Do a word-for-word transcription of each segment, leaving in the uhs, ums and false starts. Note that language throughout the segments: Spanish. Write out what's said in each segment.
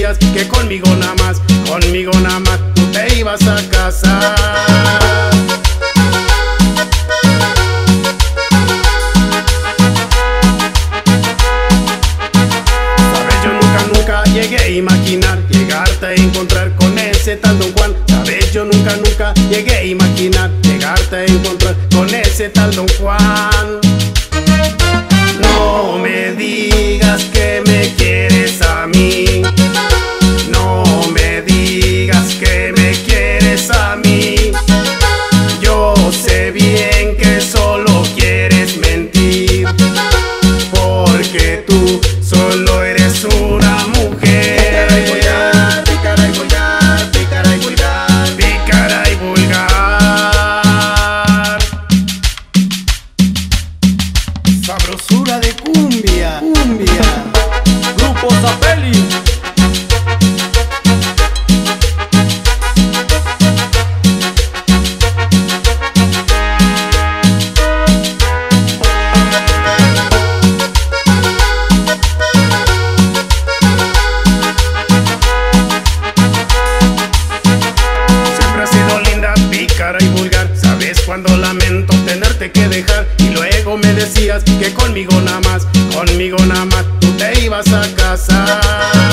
decías que conmigo nada más, conmigo nada más tú te ibas a casar. Llegué a imaginar llegarte a encontrar con ese tal Don Juan. Sabes, yo nunca, nunca llegué a imaginar llegarte a encontrar con ese tal Don Juan. No me digas que me quieres a mí, no me digas que me quieres a mí. Yo sé bien que solo quieres mentir, porque tú solo eres una mujer. Pícara y vulgar, pícara y vulgar, pícara y vulgar. Sabrosura de cumbia, cumbia. Grupo Zapelli. Y vulgar, sabes cuando lamento tenerte que dejar, y luego me decías que conmigo nada más, conmigo nada más tú te ibas a casar.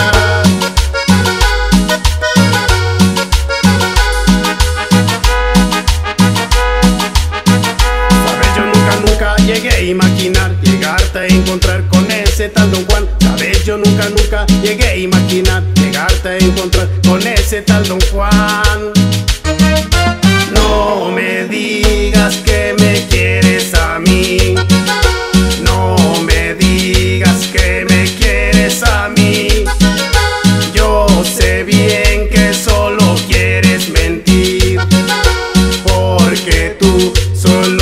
Sabes, yo nunca, nunca llegué a imaginar llegarte a encontrar con ese tal Don Juan. Sabes, yo nunca, nunca llegué a imaginar llegarte a encontrar con ese tal Don Juan. No me digas que me quieres a mí, no me digas que me quieres a mí. Yo sé bien que solo quieres mentir, porque tú solo